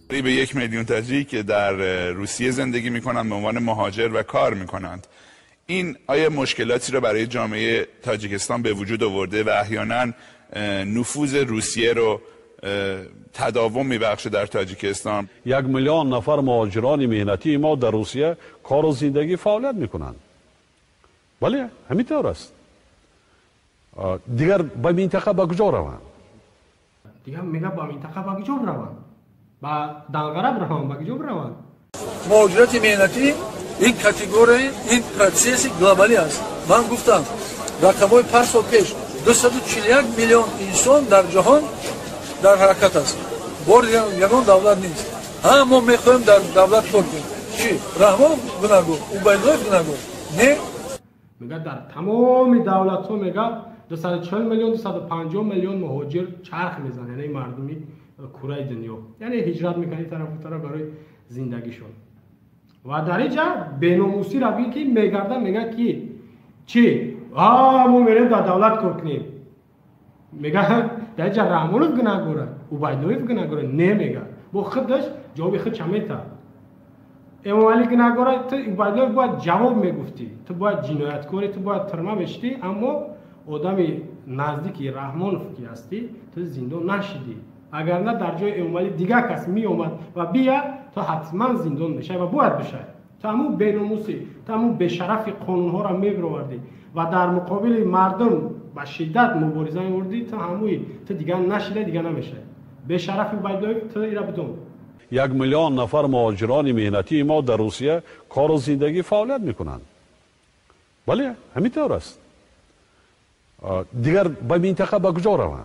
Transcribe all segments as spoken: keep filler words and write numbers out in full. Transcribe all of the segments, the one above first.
به یک میلیون تاجیک که در روسیه زندگی میکنند به عنوان مهاجر و کار میکنند. این آیا مشکلاتی را برای جامعه تاجیکستان به وجود آورده و احیانا نفوذ روسیه رو تداوم میبخشه در تاجیکستان؟ یک میلیون نفر مهاجران مهنتی ما در روسیه کار و زندگی فعالیت میکنند. بله همینطور است. دیگر به منطقه به کجا روند؟ دیگر میگه با منطقه به کجا روند؟ با دانغرب روند، به کجا روند؟ مهاجرت مهنتی این کاتگوری، این پروسس گلوبالی است. من گفتم رقم‌های پنج سال پیش دویست و چهل و یک میلیون انسان در جهان در حرکت است. بار یگان دولت نیست. همه میخوایم در دولت کار کنیم. چی؟ رحمان گناهگو، عبیدالله گناهگو. نه؟ میگه در تمام دولت ها میگه دویست و چهل میلیون دویست و پنجاه میلیون مهاجر چرخ میزنه، یعنی مردمی کره دنیا، یعنی هجرت میکنه طرف و طرف برای زندگیشون. و در اینجا بیناموسی روی که میگرده میگه که چی؟ آه ما میریم در دولت کار کنیم. میگه در اینجا رحمانوف گناهگوره، عبیدالله گناهگوره. نه میگه با خودش جواب خود چمیته. امام علی گناهگوره، تو عبیدالله باید جواب میگفتی، تو باید جنایتکاری، تو باید ترمه بشتی، اما آدمی نزدیکی رحمانوف که هستی تو زندان نشدی. اگر نه در جای امام علی دیگه کس می اومد و بیا تو حتما زندان میشه و باید بشه. تو همون بیناموسی، تو همون بشرف قانون ها را میبروردی و در مقابل مردم با شدت مبارزه می‌کردی، تو همون تو دیگه نشده، دیگه نمیشه. بشرف عبیدالله تو ایرا بدون. یک میلیون نفر مهاجران مهنتی ما در روسیه کار و زندگی فعالیت میکنند. بله همینطور است. دیگر به منطقه به کجا روند؟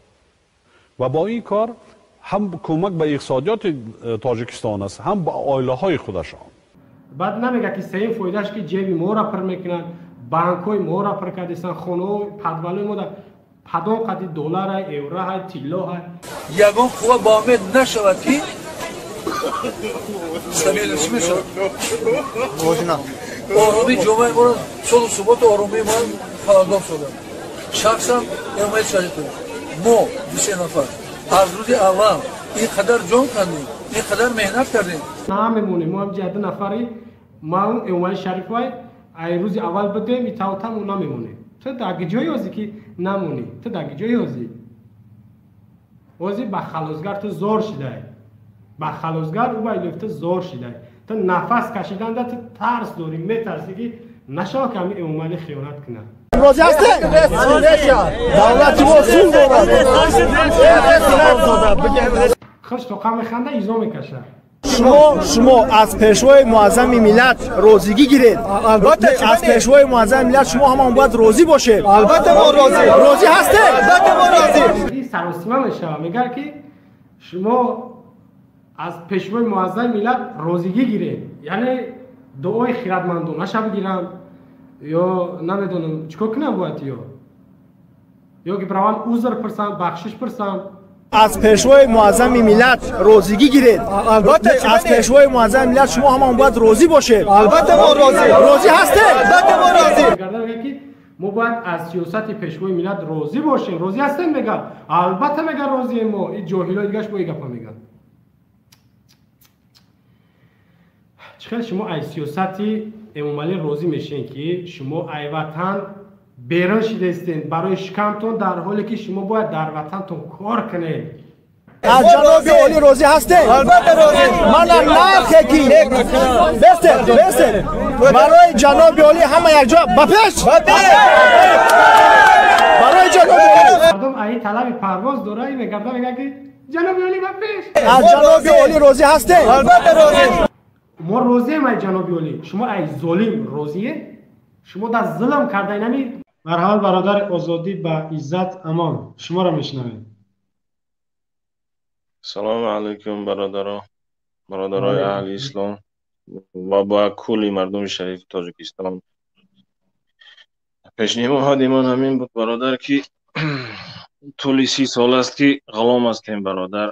و با این کار هم کمک به اقتصادیات تاجیکستان است، هم به عائله های خودشان. بعد نمیگه که سه فایدهش که جیب ما را پر میکنن، بانک های ما را پر کردن، خونه های پدوله ما در پدام قدی دلار های، ایورو های، تیلا های. یگان خواه با امید نشود که سمیل چی میشود؟ آرامی جمعه ما را صلح و ثبات آرامی ما را پاراگراف شده. شخصا امید شدید ما دوسه نفر از روز اول این قدر جان کردیم، این قدر مهنت کردیم. نمیمونیم، ما هم جده نفری ما امید شریف های ای روز اول بدیم این تاوتم اون نمیمونیم. تو در جایی هستی که نمونی، تو در جایی هستی هستی با خلاصگر تو زور شده، با خلاصگر او باید لفته زور شده. تو نفس کشیدن ده تو ترس داری، میترسی که نشا کمی امومالی خیانت کنه. راضی هستی؟ دولتی با سون دارد. خوش تو قم خنده ایزا میکشه. شما شما از پیشوای معظم ملت راضیگی گیرید. البته از پیشوای معظم ملت شما هم باید راضی باشید. البته ما راضی. راضی هستی؟ البته ما راضی. این سراسیمه میشه میگه که شما از پیشوای معظم ملت راضیگی گیرید، یعنی دعای خیرتمندانه شب بگیرن یا نمیدونم چیکار کنم باید، یا یا که برای عذر پرسن، بخشش پرسن. از پیشوای معظم ملت راضیگی گیرید. البته از پیشوای معظم ملت شما هم باید راضی باشید. البته ما راضی. راضی هستی؟ البته ما راضی. گردن که ما باید از سیاست پیشوای ملت راضی باشیم. راضی هستین میگن؟ البته میگن راضی. ما این جاهلای دیگه‌اش با این گپا میگن. چقدر شما از سیاستی امام علی راضی میشین که شما ای وطن بیرون شده استین برای شکمتون، در حالی که شما باید در وطنتون کار کنید. از جناب عالی راضی هستی؟ البته راضی. من نرخه کی بسته بسته برای جناب عالی همه یک جا بپش برای جناب عالی مردم ای طلب پرواز داره میگرده میگه که جناب عالی بپش. از جناب عالی راضی هستی؟ البته راضی. ما راضیم ای جناب عالی. شما ای ظالم راضیه؟ شما در ظلم کرده نمی. مرحبا برادر آزادی با عزت امان، شما را میشنویم. سلام علیکم برادران، برادرای اهل اسلام و با کلی مردم شریف تاجیکستان. پیشنهاد من همین بود برادر که طول سی سال است که غلام هستیم برادر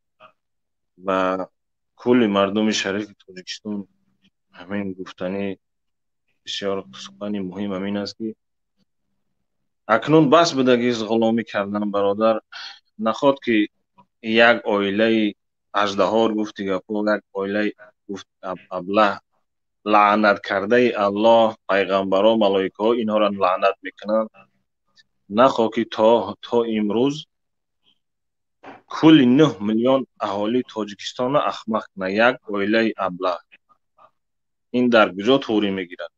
و کلی مردم شریف تاجیکستان. همین گفتنی بسیار سخنی مهم همین است که اکنون بس بدگی غلامی کردن برادر، نخواد که یک عائله اژدها گفتی گپو یک اویله گفت ابله لعنت کرده الله پیغمبرا ملائکه ها اینها را لعنت میکنند. نخوا که تا تا امروز کل نه میلیون اهالی تاجیکستان احمق نه یک اویله ابله این در کجا توری میگیرد؟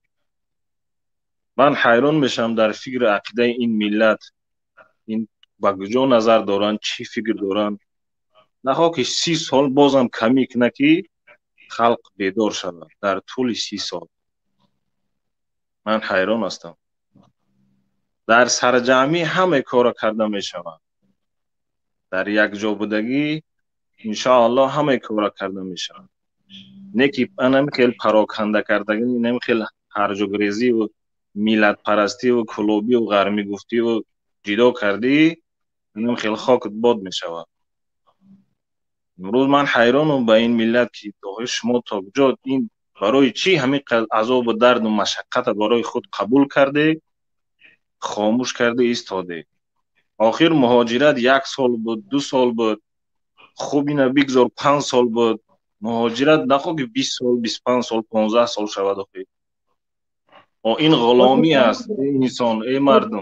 من حیران میشم در فکر عقیده این ملت این با کجا نظر دارن چی فکر دارن. نخوا که سی سال بازم کمی کنه که خلق بیدار شود. در طول سی سال من حیران هستم. در سرجمی همه کار کرده می شود. در یک جا بودگی انشاءالله همه کار کرده می شود. نه که انم خیلی پراکنده کردگی نمی خیلی هرجوگریزی و میلت پرستی و کلوبی و غرمی گفتی و جدا کردی نمی خیلی خاکت باد می شود. امروز من حیرانم به این ملت که شما تا کجا این برای چی همین عذاب و درد و مشقت برای خود قبول کرده خاموش کرده ایستاده. آخر مهاجرت یک سال بود دو سال بود خوب اینا بگذار پنج سال بود مهاجرت نخواه که بیست سال بیست و پنج سال پانزده سال شود. آخر این غلامی است این انسان ای مردم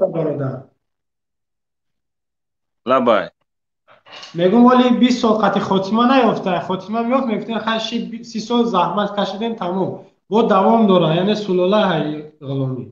لبای میگم ولی بیست سال قطع خاتمه نیافته. خاتمه میافت میگفتن خشی سی سال زحمت کشیدن تمام با دوام داره یعنی سلاله های غلامی.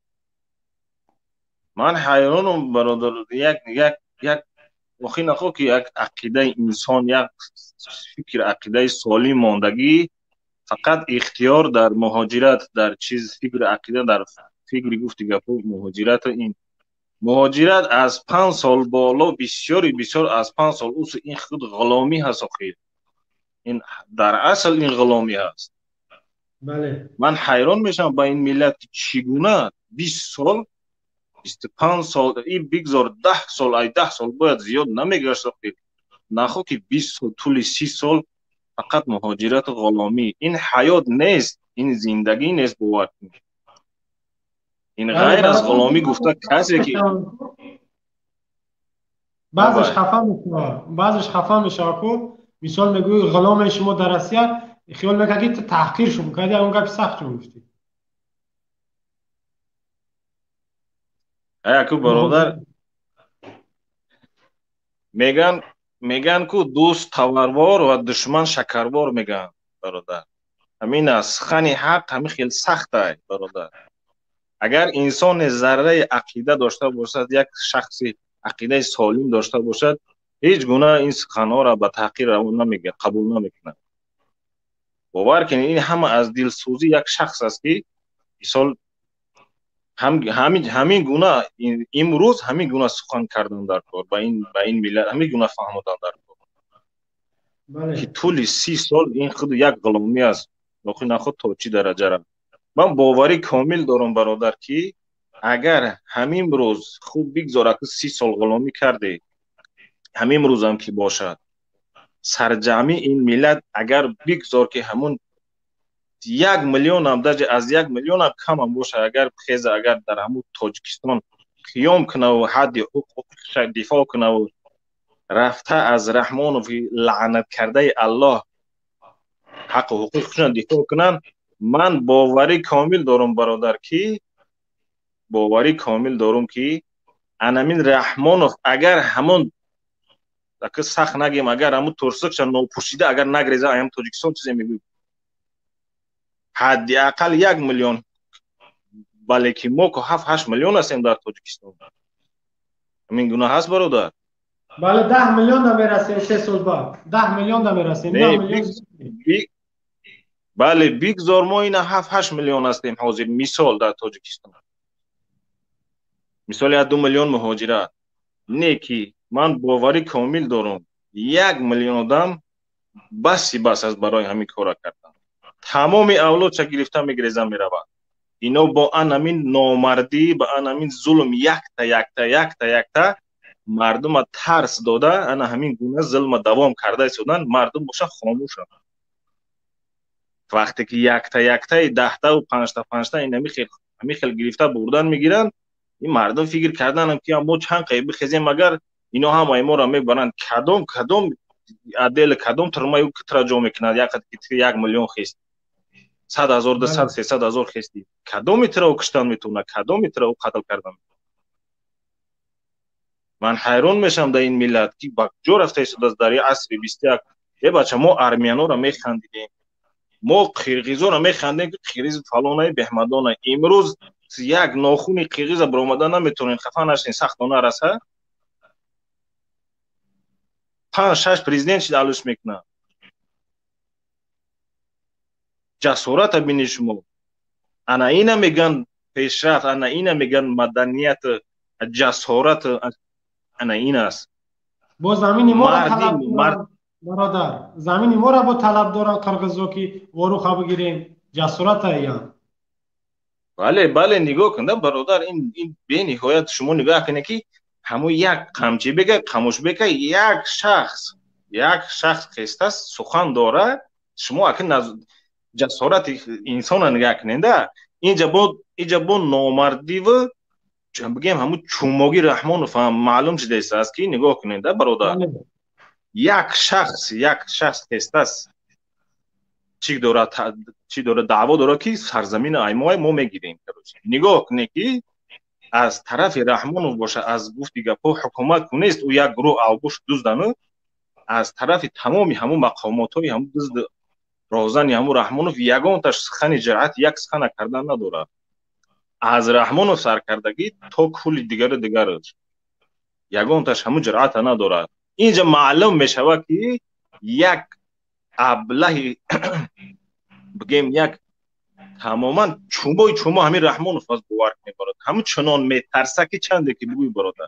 من حیرانم برادر یک یک یک واقعی نخواه که یک عقیده انسان یک فکر عقیده سالی ماندگی فقط اختیار در مهاجرت در چیز فکر عقیده در فکر گفتی گپو مهاجرت این مهاجرت از پنج سال بالا بسیاری بسیار از پنج سال اوس این خود غلامی هست. آخر این در اصل این غلامی هست. بله من حیران میشم با این ملت چگونه بیست سال بیست و پنج سال این بگذار ده سال ای ده سال باید زیاد نمیگشت. نخوا که بیست سال طول سی سال فقط مهاجرت غلامی این حیات نیست این زندگی نیست. باور کنید این غیر از غلامی گفته کسی که بعضش خفه میشه بعضش خفه میشه کو مثال میگوی غلام شما در روسیه خیال میکنه که تحقیر شو میکنه اون گپ سخت رو گفتی. ای کو برادر میگن میگن کو دوست تاوروار و دشمن شکروار میگن برادر. همین است خنی حق همین خیلی سخته برادر. اگر انسان ذره عقیده داشته باشد یک شخصی عقیده سالم داشته باشد هیچ گونه این سخنها را به تحقیر نمیگه قبول نمیکنه. باور کنید این همه از دلسوزی یک شخص است که مثال هم همین همین گونه امروز همین گونه سخن کردن در کار با این با این ملت همین گونه فهمیدن در کار. بله که طول سی سال این خود یک غلامی است. واقعا نخود تا چی درجه را من باوری کامل دارم برادر که اگر همین روز خوب بگذاره که سی سال غلامی کرده همین روز هم که باشد سرجمی این ملت اگر بگذار که همون یک میلیون هم درجه از یک میلیون هم کم هم باشه اگر بخیزه اگر در همون تاجیکستان قیام کنه و حد حقوقش دفاع کنه و رفته از رحمان و لعنت کرده الله حق حقوقشون دفاع کنن من باوری کامل دارم برادر که باوری کامل دارم که انامین رحمانوف اگر همون اگر سخت نگیم اگر همون ترسکش ناپوشیده اگر نگریزه ایم تاجیکستان چیزی میگوید حدی اقل یک میلیون بله که ما که هفت هشت میلیون هستیم در تاجیکستان همین گناه هست برادر. بله ده میلیون نمیرسیم سه سال بعد ده میلیون نمیرسیم نه میلیون بله بگذار ما این هفت هشت میلیون هستیم حاضر مثال در تاجیکستان مثال یا دو میلیون مهاجرت نه که من باوری کامل دارم یک میلیون آدم بسی بس از برای همین کار کردن تمام اولاد چه گرفته میگریزن میرود اینا با انامین نامردی با انامین ظلم یک تا یک تا یک تا یک تا مردم ترس داده انا همین گونه ظلم دوام کرده شدن مردم باشه خاموشن وقتی که یک تا یک تا ده تا و پنج تا پنج تا این همی خیلی گرفته بردن میگیرن این مردم فکر کردن هم که ما چند قیب بخیزیم مگر اینا هم ما را میبرن کدام کدام عدل کدوم ترمایو که تراجم میکند یک یک میلیون خیست صد هزار دویست سیصد هزار خیستی کدوم ترا کشتن میتونه کدوم ترا قتل کردن. من حیران میشم در این ملت که با جو رفته شده در عصر بیست و یک. ای بچه ما ارمیانو را میخندیدیم ما قرقیزو را میخندیم که قرقیز فلانه بهمدانه امروز یک ناخونی قرقیز برآمده نمیتونین خفه نشین سختانه رسه پنج شش پرزیدنت چی دالوش میکنه جسارت بینی شما انا اینا میگن پیشرفت انا اینا میگن مدنیت جسارت انا این است. با زمین ما را طلب مرد... برادر زمین ما را با طلب دارن قرقیزا که وارو خواب بگیریم جسارت ایان. بله بله نگاه کنده برادر این این به نهایت شما نگاه کنه که همون یک قمچی بگه خاموش بگه یک شخص یک شخص خسته سخن داره شما اگه نز... جسارت انسان نگاه کننده اینجا بود اینجا بود نامردی و بگیم همون چوماگی رحمان فهم معلوم شده است که نگاه کننده برادر یک شخص یک شخص خسته است چی داره چی داره دعوا داره که سرزمین ایمای ما میگیریم نگاه کنه که از طرف رحمان باشه از گفتی گپا حکومت کنیست او یک گروه آبوش دزدنه از طرف تمامی همون مقامات های همون دزد رازن همون رحمانوف یگان تاش سخن جرأت یک سخن کردن نداره از رحمانوف سرکردگی تا کل دیگر دیگر یگان تاش همون جرأت نداره. اینجا معلوم میشوه که یک ابله بگیم یک تماما چوبای چوما همین رحمانوف از باور کنه برات همون چنان میترسه که چنده که بگوی برادر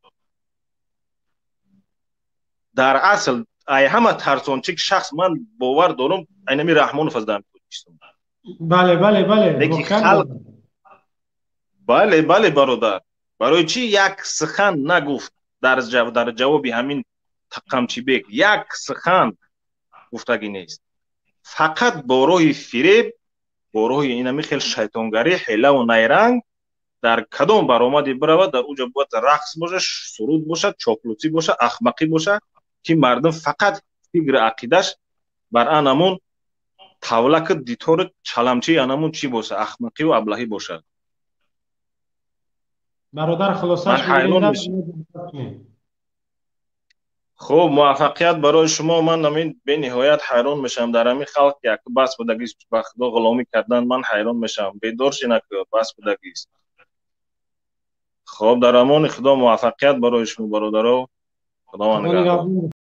در اصل ای همه ترسان چه شخص من باور دارم اینمی رحمانوف از دارم کنیستم. بله بله بله خلق... بله بله برادر برای چی یک سخن نگفت در جواب در جواب همین تقمچی بیگ یک سخن گفتگی نیست فقط با روی فریب با روی اینمی خیلی شیطانگری حیله و نیرنگ در کدام برآمدی برود در اونجا باید رقص باشه سرود باشه چاپلوسی باشه احمقی باشه که مردم فقط فکر عقیدش بر انمون تولک دیتور چلمچی انمون چی باشه احمقی و ابلهی باشه. برادر خلاصش خب موفقیت برای شما. من نمین به نهایت حیران میشم در همین خلق که بس بودگی به خدا غلامی کردن من حیران میشم بیدار شینه که بس بودگی است. خب در امان خدا موفقیت برای شما برادرها خدا من نگهدار.